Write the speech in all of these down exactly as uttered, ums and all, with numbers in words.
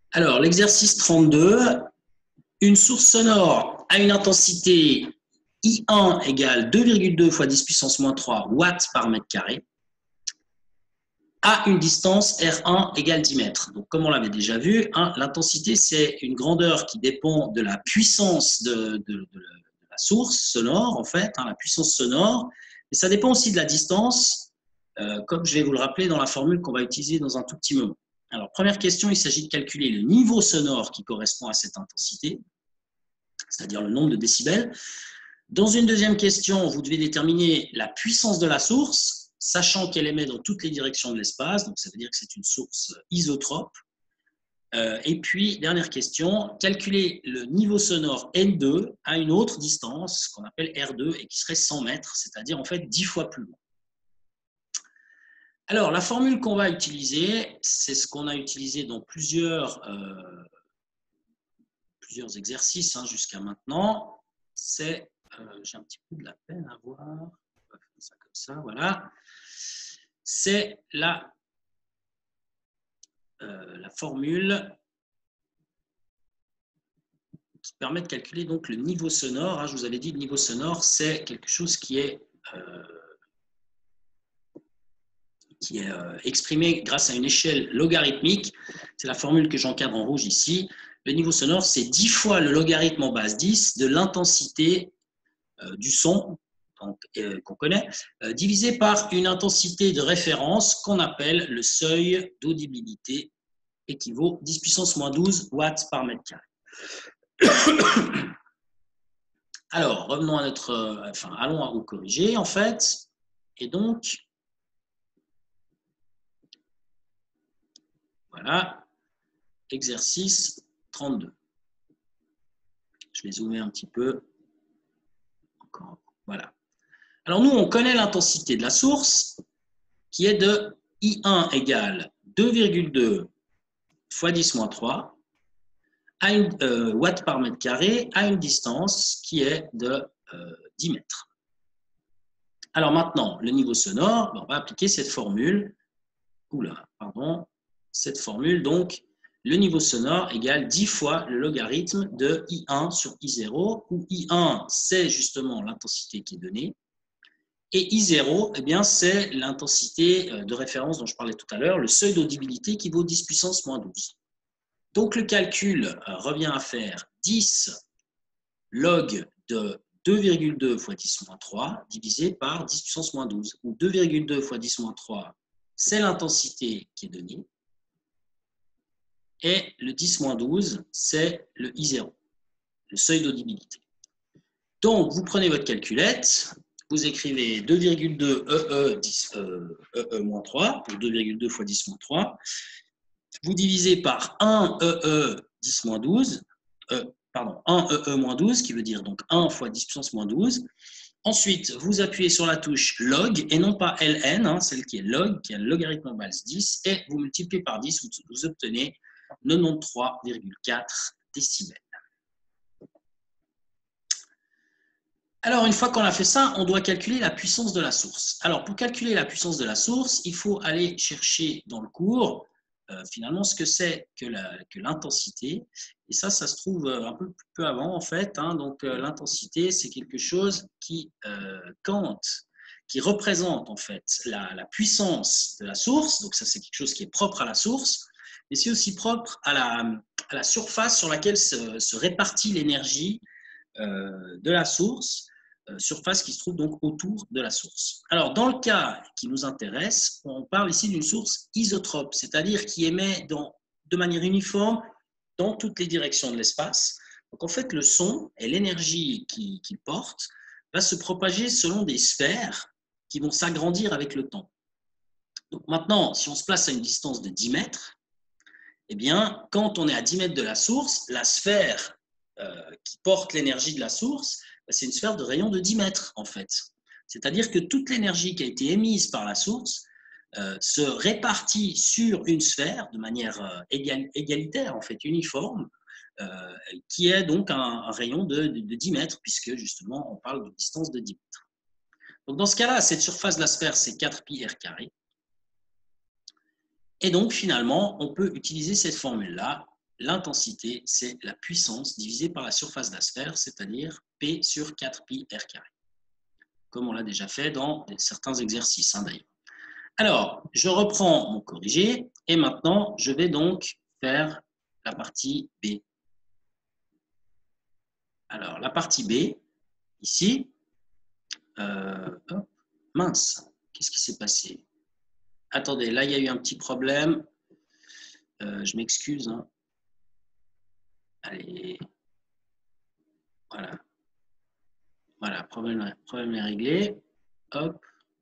Alors, l'exercice trente-deux, une source sonore a une intensité I un égale deux virgule deux fois dix puissance moins trois watts par mètre carré à une distance R un égale dix mètres. Donc, comme on l'avait déjà vu, hein, l'intensité, c'est une grandeur qui dépend de la puissance de, de, de, de la source sonore, en fait, hein, la puissance sonore, mais ça dépend aussi de la distance, euh, comme je vais vous le rappeler dans la formule qu'on va utiliser dans un tout petit moment. Alors, première question, il s'agit de calculer le niveau sonore qui correspond à cette intensité, c'est-à-dire le nombre de décibels. Dans une deuxième question, vous devez déterminer la puissance de la source, sachant qu'elle émet dans toutes les directions de l'espace, donc ça veut dire que c'est une source isotrope. Euh, et puis, dernière question, calculer le niveau sonore N deux à une autre distance qu'on appelle R deux et qui serait cent mètres, c'est-à-dire en fait dix fois plus loin. Alors, la formule qu'on va utiliser, c'est ce qu'on a utilisé dans plusieurs, euh, plusieurs exercices hein, jusqu'à maintenant. C'est, euh, j'ai un petit peu de la peine à voir, on va faire ça comme ça, voilà. C'est la, euh, la formule qui permet de calculer donc le niveau sonore. Hein, je vous avais dit, le niveau sonore, c'est quelque chose qui est, euh, qui est euh, exprimé grâce à une échelle logarithmique. C'est la formule que j'encadre en rouge ici. Le niveau sonore, c'est dix fois le logarithme en base dix de l'intensité euh, du son euh, qu'on connaît, euh, divisé par une intensité de référence qu'on appelle le seuil d'audibilité, équivaut dix puissance moins douze watts par mètre carré. Alors, revenons à notre, enfin, allons au corrigé en fait, et donc, voilà, exercice trente-deux. Je vais zoomer un petit peu. Encore, voilà. Alors nous, on connaît l'intensité de la source qui est de I un égale deux virgule deux fois dix moins trois à une, euh, watts par mètre carré à une distance qui est de euh, dix mètres. Alors maintenant, le niveau sonore, on va appliquer cette formule. Oula, pardon, cette formule, donc, le niveau sonore égale dix fois le logarithme de I un sur I zéro, où I un, c'est justement l'intensité qui est donnée, et I zéro, eh bien, c'est l'intensité de référence dont je parlais tout à l'heure, le seuil d'audibilité qui vaut dix puissance moins douze. Donc, le calcul revient à faire dix log de deux virgule deux fois dix moins trois divisé par dix puissance moins douze, où deux virgule deux fois dix moins trois, c'est l'intensité qui est donnée, et le dix moins douze, c'est le I zéro, le seuil d'audibilité. Donc, vous prenez votre calculette, vous écrivez deux virgule deux E E moins trois, pour deux virgule deux fois dix moins trois, vous divisez par un E E dix moins douze, euh, pardon, un E E moins douze, qui veut dire donc un fois dix puissance moins douze. Ensuite, vous appuyez sur la touche log, et non pas ln, hein, celle qui est log, qui est le logarithme en base dix, et vous multipliez par dix, vous, vous obtenez quatre-vingt-treize virgule quatre décibels. Alors, une fois qu'on a fait ça, on doit calculer la puissance de la source. Alors, pour calculer la puissance de la source, il faut aller chercher dans le cours, euh, finalement, ce que c'est que l'intensité. Et ça, ça se trouve un peu, peu avant, en fait. Hein. Donc, euh, l'intensité, c'est quelque chose qui, euh, quand, qui représente, en fait, la, la puissance de la source. Donc, ça, c'est quelque chose qui est propre à la source. Mais c'est aussi propre à la, à la surface sur laquelle se, se répartit l'énergie euh, de la source, euh, surface qui se trouve donc autour de la source. Alors, dans le cas qui nous intéresse, on parle ici d'une source isotrope, c'est-à-dire qui émet dans, de manière uniforme dans toutes les directions de l'espace. Donc, en fait, le son et l'énergie qu'il qu'il porte va se propager selon des sphères qui vont s'agrandir avec le temps. Donc, maintenant, si on se place à une distance de dix mètres, eh bien, quand on est à dix mètres de la source, la sphère euh, qui porte l'énergie de la source, c'est une sphère de rayon de dix mètres, en fait. C'est-à-dire que toute l'énergie qui a été émise par la source euh, se répartit sur une sphère de manière euh, égal, égalitaire, en fait, uniforme, euh, qui est donc un, un rayon de, de, de dix mètres, puisque justement, on parle de distance de dix mètres. Donc, dans ce cas-là, cette surface de la sphère, c'est quatre pi r carré. Et donc, finalement, on peut utiliser cette formule-là, l'intensité, c'est la puissance divisée par la surface de la sphère, c'est-à-dire P sur quatre pi r carré. Comme on l'a déjà fait dans certains exercices, hein, d'ailleurs. Alors, je reprends mon corrigé et maintenant, je vais donc faire la partie B. Alors, la partie B, ici, euh, oh, mince, qu'est-ce qui s'est passé? Attendez, là, il y a eu un petit problème. Euh, je m'excuse. Hein. Allez. Voilà. Voilà, problème, problème est réglé. Hop.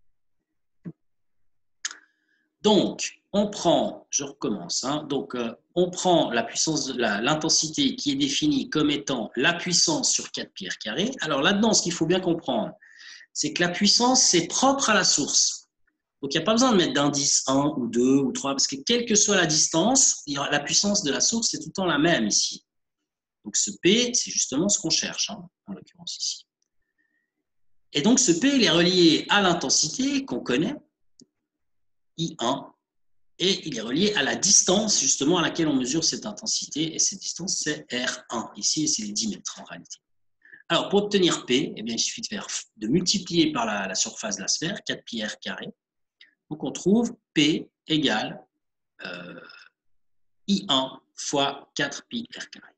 Donc, on prend, je recommence, hein, donc euh, on prend la puissance, l'intensité qui est définie comme étant la puissance sur quatre pi r carré. Alors là-dedans, ce qu'il faut bien comprendre, c'est que la puissance, c'est propre à la source. Donc, il n'y a pas besoin de mettre d'indice un ou deux ou trois, parce que quelle que soit la distance, il y aura, la puissance de la source est tout le temps la même ici. Donc, ce P, c'est justement ce qu'on cherche, hein, en l'occurrence ici. Et donc, ce P, il est relié à l'intensité qu'on connaît, I un, et il est relié à la distance justement à laquelle on mesure cette intensité, et cette distance, c'est R un. Ici, c'est les dix mètres en réalité. Alors, pour obtenir P, eh bien, il suffit de, faire, de multiplier par la, la surface de la sphère, quatre pi r carré. Donc, on trouve P égale euh, I un fois quatre pi r carré.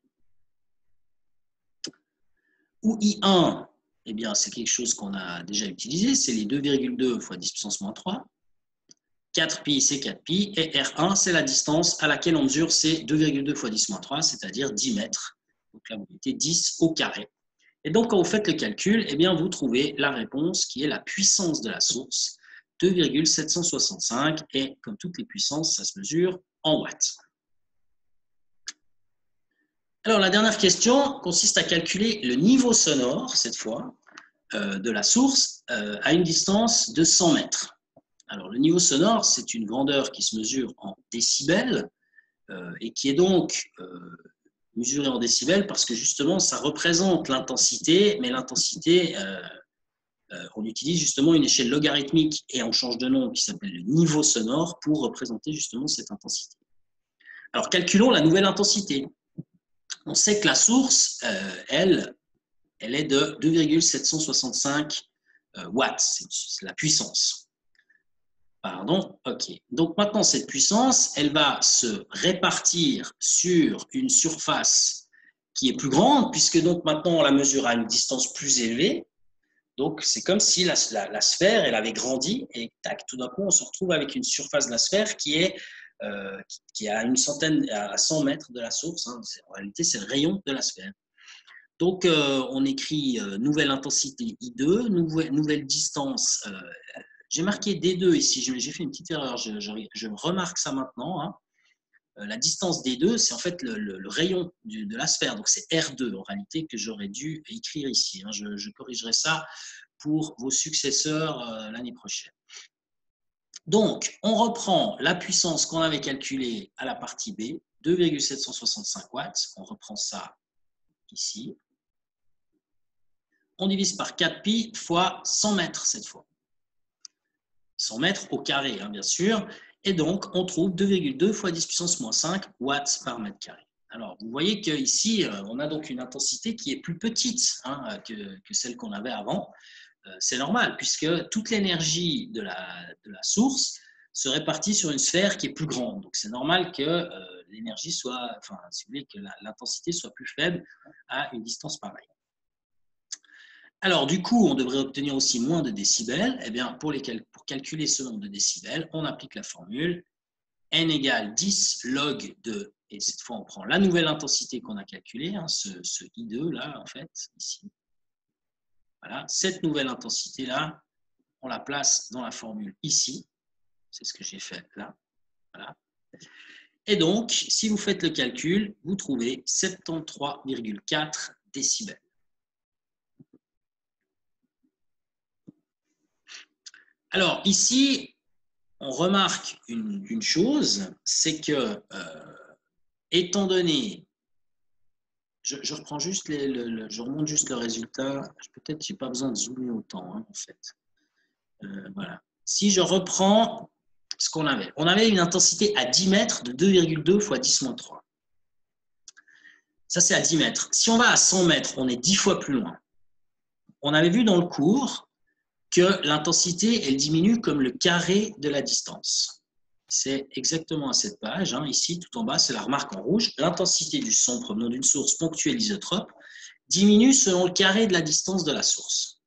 Où I un, eh bien, c'est quelque chose qu'on a déjà utilisé, c'est les deux virgule deux fois dix puissance moins trois. quatre pi, c'est quatre pi, et R un, c'est la distance à laquelle on mesure ces deux virgule deux fois dix moins trois, c'est-à-dire dix mètres. Donc là, vous mettez dix au carré. Et donc, quand vous faites le calcul, eh bien, vous trouvez la réponse qui est la puissance de la source, deux virgule sept cent soixante-cinq, et comme toutes les puissances, ça se mesure en watts. Alors, la dernière question consiste à calculer le niveau sonore, cette fois, euh, de la source euh, à une distance de cent mètres. Alors, le niveau sonore, c'est une grandeur qui se mesure en décibels euh, et qui est donc euh, mesurée en décibels parce que justement, ça représente l'intensité, mais l'intensité, euh, euh, on utilise justement une échelle logarithmique et on change de nom qui s'appelle le niveau sonore pour représenter justement cette intensité. Alors, calculons la nouvelle intensité. On sait que la source, euh, elle, elle est de deux virgule sept cent soixante-cinq euh, watts, c'est la puissance. Pardon, ok. Donc maintenant, cette puissance, elle va se répartir sur une surface qui est plus grande, puisque donc maintenant, on la mesure à une distance plus élevée. Donc, c'est comme si la, la, la sphère, elle avait grandi, et tac, tout d'un coup, on se retrouve avec une surface de la sphère qui est, euh, qui, qui est à une centaine, à cent mètres de la source. Hein. En réalité, c'est le rayon de la sphère. Donc, euh, on écrit euh, nouvelle intensité I deux, nouvelle, nouvelle distance. Euh, j'ai marqué D deux ici, j'ai fait une petite erreur, je, je, je remarque ça maintenant. Hein. Euh, la distance D deux, c'est en fait le, le, le rayon du, de la sphère, donc c'est R deux en réalité que j'aurais dû écrire ici. Hein. Je, je corrigerai ça pour vos successeurs euh, l'année prochaine. Donc, on reprend la puissance qu'on avait calculée à la partie B, deux virgule sept cent soixante-cinq watts. On reprend ça ici. On divise par quatre pi fois cent mètres cette fois. cent mètres au carré, hein, bien sûr. Et donc, on trouve deux virgule deux fois dix puissance moins cinq watts par mètre carré. Alors, vous voyez qu'ici, on a donc une intensité qui est plus petite hein, que, que celle qu'on avait avant. C'est normal, puisque toute l'énergie de la, de la source se répartit sur une sphère qui est plus grande. Donc, c'est normal que euh, l'énergie soit, enfin, si vous voulez, que l'intensité soit plus faible à une distance pareille. Alors, du coup, on devrait obtenir aussi moins de décibels. Eh bien, pour, les cal pour calculer ce nombre de décibels, on applique la formule n égale dix log de, et cette fois, on prend la nouvelle intensité qu'on a calculée, hein, ce, ce I deux, là, en fait, ici. Voilà, cette nouvelle intensité-là, on la place dans la formule ici. C'est ce que j'ai fait là. Voilà. Et donc, si vous faites le calcul, vous trouvez soixante-treize virgule quatre décibels. Alors, ici, on remarque une, une chose, c'est que, euh, étant donné, je, je reprends juste les, le, le, je remonte juste le résultat, peut-être je n'ai pas besoin de zoomer autant, hein, en fait. Euh, voilà. Si je reprends ce qu'on avait, on avait une intensité à dix mètres de deux virgule deux fois dix moins trois. Ça, c'est à dix mètres. Si on va à cent mètres, on est dix fois plus loin. On avait vu dans le cours que l'intensité, elle diminue comme le carré de la distance. C'est exactement à cette page, hein, ici, tout en bas, c'est la remarque en rouge. L'intensité du son provenant d'une source ponctuelle isotrope diminue selon le carré de la distance de la source.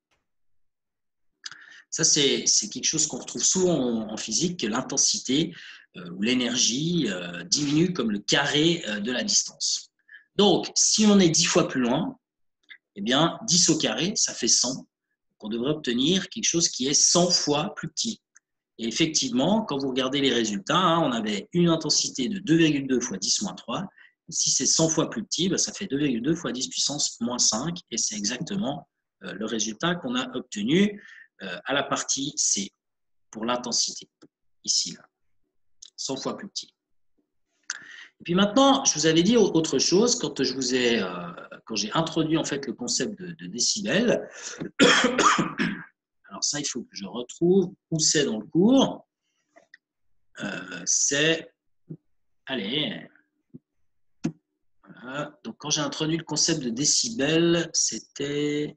Ça, c'est quelque chose qu'on retrouve souvent en, en physique, que l'intensité euh, ou l'énergie euh, diminue comme le carré euh, de la distance. Donc, si on est dix fois plus loin, eh bien, dix au carré, ça fait cent. On devrait obtenir quelque chose qui est cent fois plus petit. Et effectivement, quand vous regardez les résultats, hein, on avait une intensité de deux virgule deux fois dix moins trois. Si c'est cent fois plus petit, ben, ça fait deux virgule deux fois dix puissance moins cinq. Et c'est exactement euh, le résultat qu'on a obtenu euh, à la partie C pour l'intensité, ici, là, cent fois plus petit. Et puis maintenant, je vous avais dit autre chose quand je vous ai, euh, quand j'ai introduit en fait le concept de, de décibels. Alors ça, il faut que je retrouve où c'est dans le cours. Euh, c'est, allez, voilà. Donc quand j'ai introduit le concept de décibels, c'était,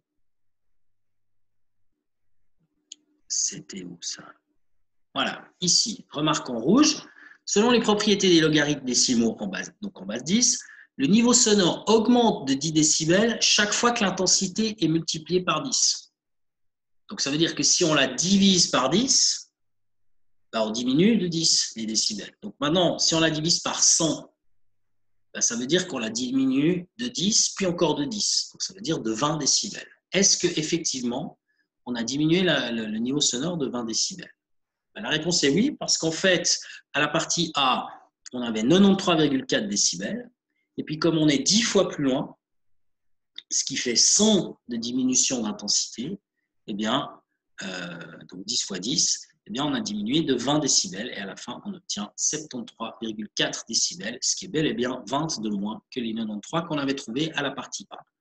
c'était où ça? Voilà, ici, remarque en rouge. Selon les propriétés des logarithmes décimaux en base, donc en base dix, le niveau sonore augmente de dix décibels chaque fois que l'intensité est multipliée par dix. Donc ça veut dire que si on la divise par dix, bah on diminue de dix les décibels. Donc maintenant, si on la divise par cent, bah ça veut dire qu'on la diminue de dix, puis encore de dix. Donc ça veut dire de vingt décibels. Est-ce qu'effectivement, on a diminué la, le, le niveau sonore de vingt décibels? La réponse est oui, parce qu'en fait, à la partie A, on avait quatre-vingt-treize virgule quatre décibels. Et puis, comme on est dix fois plus loin, ce qui fait cent de diminution d'intensité, eh bien, euh, donc dix fois dix, eh bien, on a diminué de vingt décibels. Et à la fin, on obtient soixante-treize virgule quatre décibels, ce qui est bel et bien vingt de moins que les quatre-vingt-treize qu'on avait trouvé à la partie A.